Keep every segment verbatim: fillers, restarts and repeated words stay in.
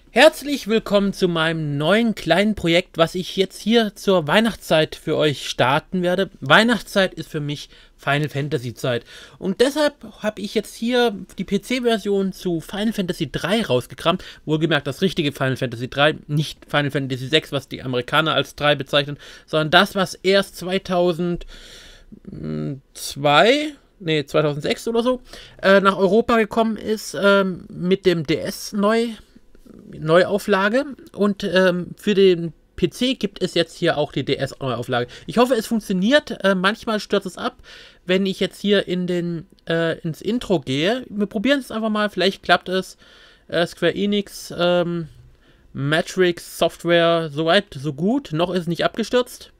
Herzlich willkommen zu meinem neuen kleinen Projekt, was ich jetzt hier zur Weihnachtszeit für euch starten werde. Weihnachtszeit ist für mich Final Fantasy Zeit und deshalb habe ich jetzt hier die P C-Version zu Final Fantasy drei rausgekramt. Wohlgemerkt das richtige Final Fantasy drei, nicht Final Fantasy sechs, was die Amerikaner als drei bezeichnen, sondern das, was erst zweitausendzwei, nee, zweitausendsechs oder so, äh, nach Europa gekommen ist, äh, mit dem D S neu. Neuauflage und ähm, für den P C gibt es jetzt hier auch die D S-Neuauflage. Ich hoffe, es funktioniert. Äh, manchmal stürzt es ab, wenn ich jetzt hier in den, äh, ins Intro gehe. Wir probieren es einfach mal, vielleicht klappt es. Äh, Square Enix, ähm, Matrix Software, soweit, so gut. Noch ist es nicht abgestürzt.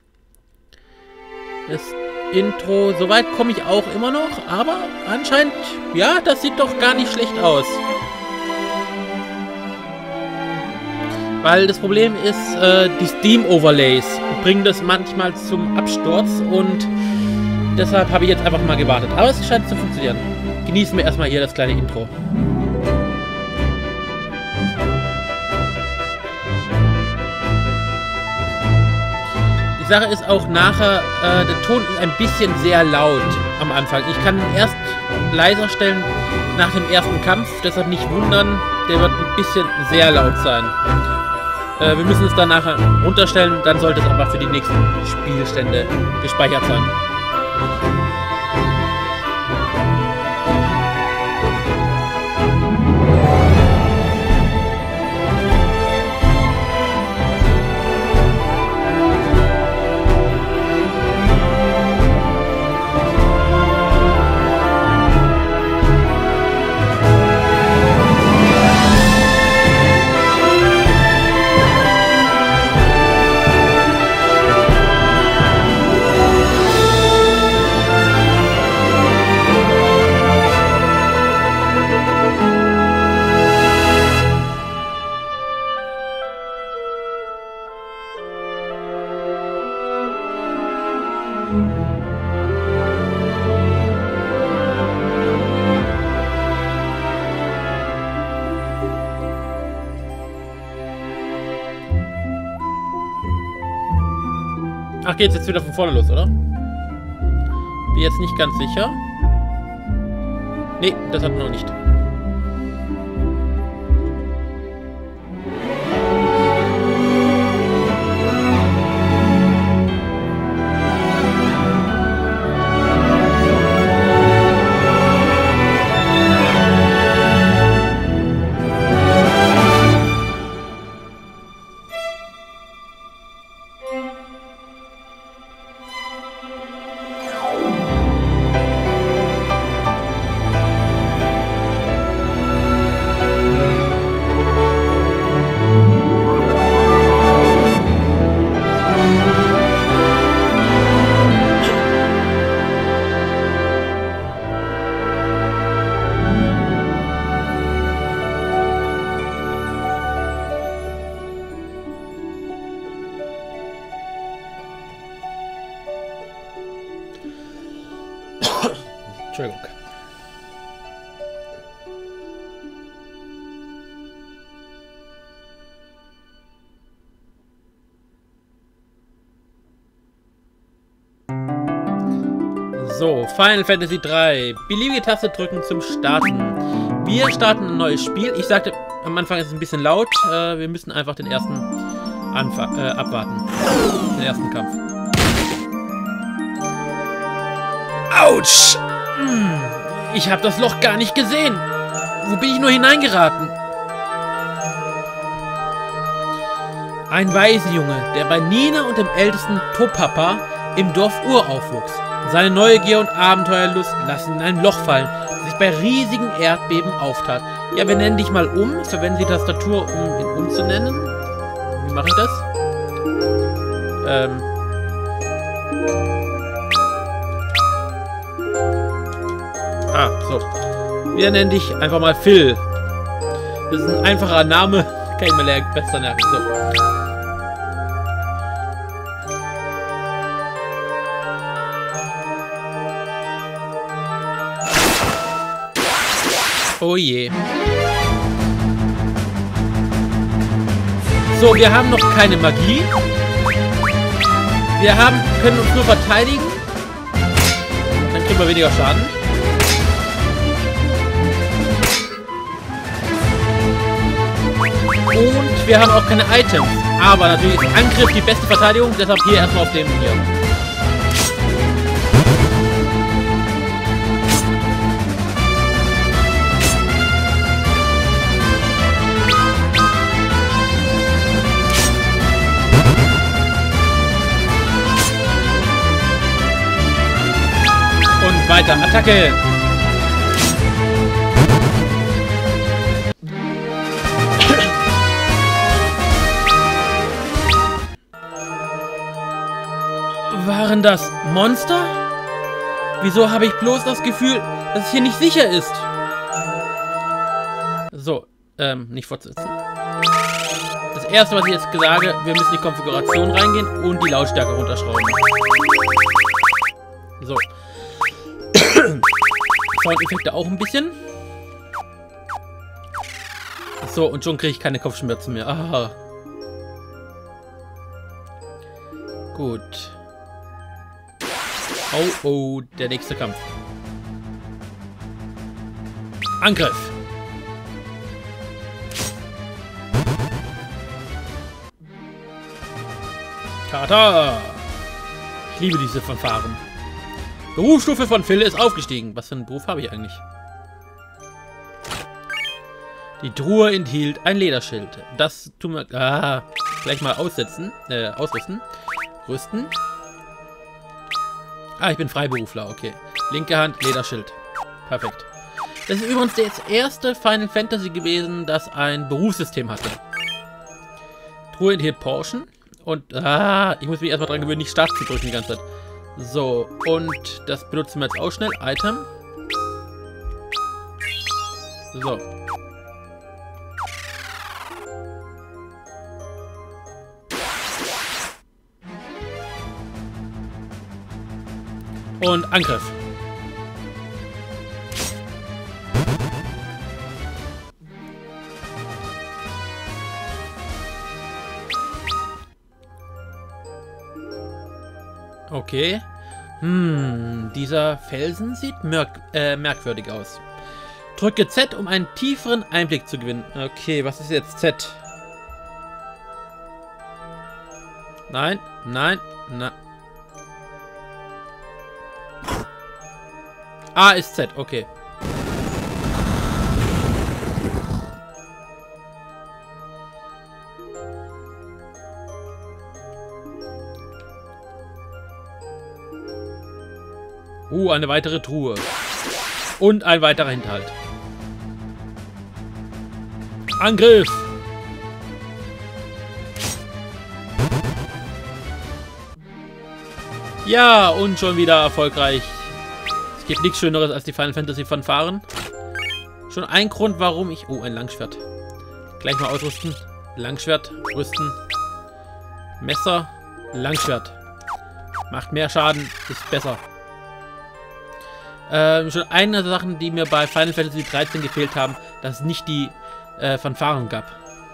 Das Intro, soweit komme ich auch immer noch, aber anscheinend, ja, das sieht doch gar nicht schlecht aus. Weil das Problem ist, äh, die Steam-Overlays bringen das manchmal zum Absturz und deshalb habe ich jetzt einfach mal gewartet. Aber es scheint zu funktionieren. Genießen wir erstmal hier das kleine Intro. Die Sache ist auch nachher, äh, der Ton ist ein bisschen sehr laut am Anfang. Ich kann ihn erst leiser stellen nach dem ersten Kampf, deshalb nicht wundern, der wird ein bisschen sehr laut sein. Äh, wir müssen es dann nachher runterstellen, dann sollte es aber für die nächsten Spielstände gespeichert sein. Ach, geht's jetzt wieder von vorne los, oder? Bin jetzt nicht ganz sicher. Nee, das hat man noch nicht. Entschuldigung. So, Final Fantasy drei. Beliebige Taste drücken zum Starten. Wir starten ein neues Spiel. Ich sagte, am Anfang ist es ein bisschen laut. Äh, wir müssen einfach den ersten Anfa äh, abwarten. Den ersten Kampf. Autsch! Ich habe das Loch gar nicht gesehen. Wo bin ich nur hineingeraten? Ein Waisenjunge, der bei Nina und dem ältesten Topapa im Dorf Ur aufwuchs. Seine Neugier und Abenteuerlust lassen ihn in ein Loch fallen, das sich bei riesigen Erdbeben auftat. Ja, wir nennen dich mal um. Verwenden Sie die Tastatur, um ihn umzunennen. Wie mache ich das? Ähm... Ah, so. Wir nennen dich einfach mal Phil. Das ist ein einfacher Name. Kann ich mir besser merken. So. Oh je. So, wir haben noch keine Magie. Wir haben, können uns nur verteidigen. Dann kriegen wir weniger Schaden. Und wir haben auch keine Items. Aber natürlich ist Angriff die beste Verteidigung. Deshalb hier erstmal auf dem hier. Und weiter. Attacke. Waren das Monster? Wieso habe ich bloß das Gefühl, dass es hier nicht sicher ist? So, ähm, nicht fortsetzen. Das erste, was ich jetzt sage, wir müssen in die Konfiguration reingehen und die Lautstärke runterschrauben. So. Soundeffekte auch ein bisschen. So, und schon kriege ich keine Kopfschmerzen mehr. Aha. Gut. Oh, oh, der nächste Kampf. Angriff. Kata. Ich liebe diese Fanfaren. Berufsstufe von Phil ist aufgestiegen. Was für einen Beruf habe ich eigentlich? Die Truhe enthielt ein Lederschild. Das tun wir ah, gleich mal aussetzen, äh, ausrüsten. Rüsten. Ah, ich bin Freiberufler, okay. Linke Hand, Lederschild. Perfekt. Das ist übrigens das erste Final Fantasy gewesen, das ein Berufssystem hatte. Truhe enthielt Portion. Und, ah, ich muss mich erstmal dran gewöhnen, nicht Start zu drücken die ganze Zeit. So, und das benutzen wir jetzt auch schnell. Item. So. Und Angriff. Okay. Hm, dieser Felsen sieht merk äh, merkwürdig aus. Drücke Z, um einen tieferen Einblick zu gewinnen. Okay, was ist jetzt Z? Nein, nein, nein. A ist Z, okay. Uh, eine weitere Truhe. Und ein weiterer Hinterhalt. Angriff! Ja, und schon wieder erfolgreich. Es gibt nichts Schöneres als die Final Fantasy Fanfaren. Schon ein Grund, warum ich... Oh, ein Langschwert. Gleich mal ausrüsten. Langschwert, rüsten. Messer, Langschwert. Macht mehr Schaden, ist besser. Ähm, schon eine der Sachen, die mir bei Final Fantasy dreizehn gefehlt haben, dass es nicht die äh, Fanfaren gab.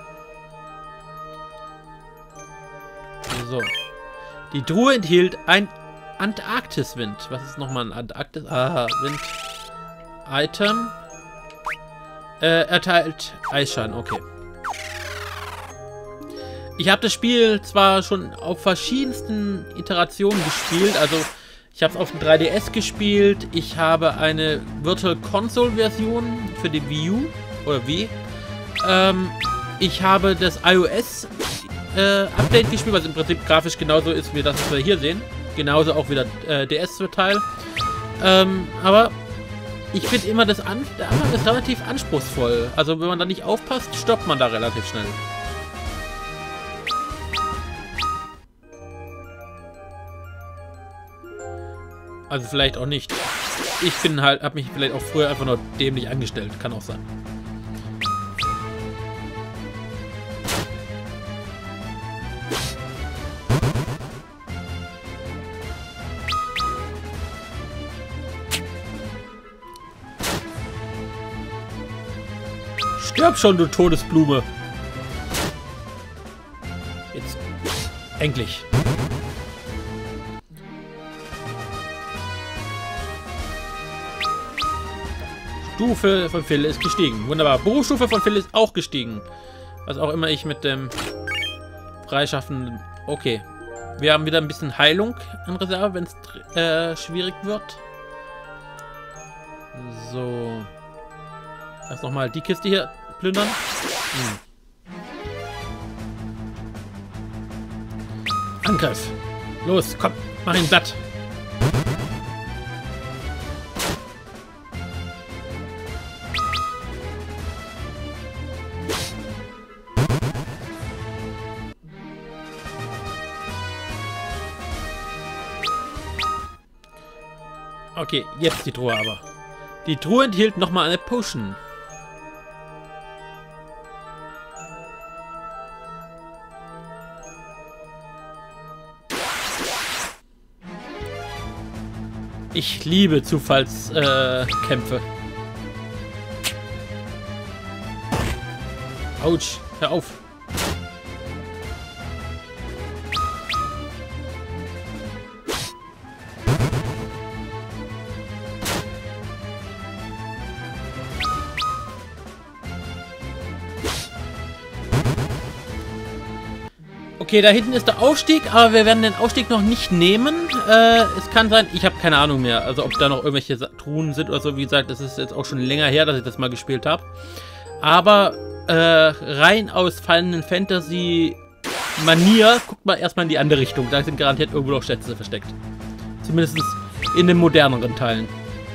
So. Die Truhe enthielt ein Antarktis-Wind. Was ist nochmal ein Antarktis? Ah, Wind. Item. Äh, erteilt Eisschein, okay. Ich habe das Spiel zwar schon auf verschiedensten Iterationen gespielt, also ich habe es auf dem drei D S gespielt, ich habe eine Virtual Console Version für die Wii U oder Wii. Ähm, ich habe das iOS äh, Update gespielt, was im Prinzip grafisch genauso ist wie das, was wir hier sehen. Genauso auch wieder äh, D S-Teil. Ähm, aber ich finde immer, das An der Anfang ist relativ anspruchsvoll. Also wenn man da nicht aufpasst, stoppt man da relativ schnell. Also vielleicht auch nicht. Ich bin halt, habe mich vielleicht auch früher einfach nur dämlich angestellt. Kann auch sein. Stirb schon, du Todesblume. Endlich. Stufe von Phil ist gestiegen. Wunderbar. Berufsstufe von Phil ist auch gestiegen. Was auch immer ich mit dem Freischaffen... Okay. Wir haben wieder ein bisschen Heilung in Reserve, wenn es äh, schwierig wird. So. Erst nochmal die Kiste hier plündern. Hm. Angriff. Los, komm, mach ihn satt. Okay, jetzt die Truhe aber. Die Truhe enthielt nochmal eine Potion. Ich liebe Zufallskämpfe. Äh, Kämpfe. Autsch, hör auf. Okay, da hinten ist der Aufstieg, aber wir werden den Aufstieg noch nicht nehmen. Äh, es kann sein, ich habe keine Ahnung mehr, also ob da noch irgendwelche Truhen sind oder so. Wie gesagt, das ist jetzt auch schon länger her, dass ich das mal gespielt habe. Aber äh, rein aus Final Fantasy Manier, guckt mal erstmal in die andere Richtung. Da sind garantiert irgendwo noch Schätze versteckt. Zumindest in den moderneren Teilen.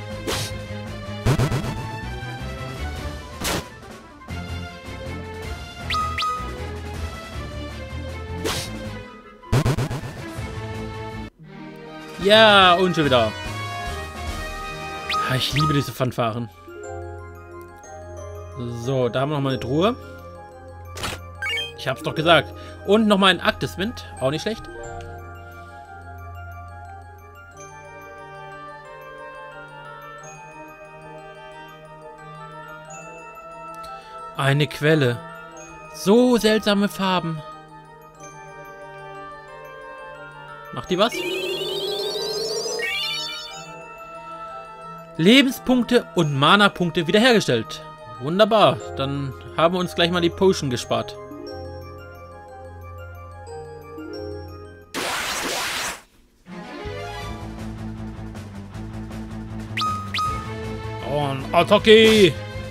Ja, und schon wieder. Ich liebe diese Fanfaren. So, da haben wir nochmal eine Truhe. Ich hab's doch gesagt. Und nochmal ein Arktiswind. Auch nicht schlecht. Eine Quelle. So seltsame Farben. Macht die was? Lebenspunkte und Mana-Punkte wiederhergestellt. Wunderbar. Dann haben wir uns gleich mal die Potion gespart. Und Attacke!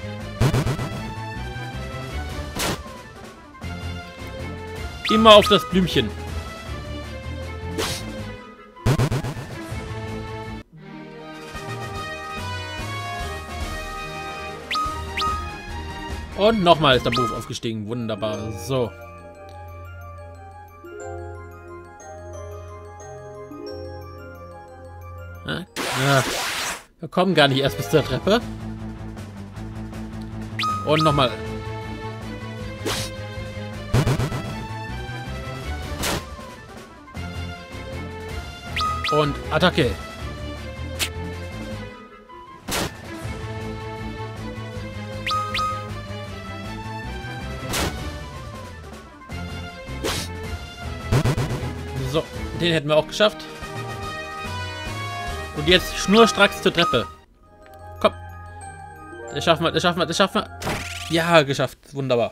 Immer auf das Blümchen. Und nochmal ist der Beruf aufgestiegen. Wunderbar. So. Ja, wir kommen gar nicht erst bis zur Treppe. Und nochmal. Und Attacke. So, den hätten wir auch geschafft. Und jetzt schnurstracks zur Treppe. Komm. Das schaffen wir, das schaffen wir, das schaffen wir. Ja, geschafft. Wunderbar.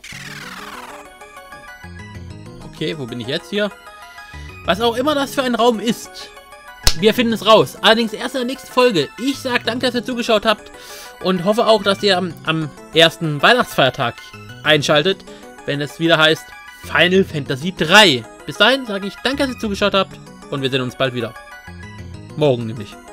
Okay, wo bin ich jetzt hier? Was auch immer das für ein Raum ist. Wir finden es raus. Allerdings erst in der nächsten Folge. Ich sage danke, dass ihr zugeschaut habt. Und hoffe auch, dass ihr am, am ersten Weihnachtsfeiertag einschaltet. Wenn es wieder heißt Final Fantasy drei. Bis dahin sage ich danke, dass ihr zugeschaut habt. Und wir sehen uns bald wieder. Morgen nämlich.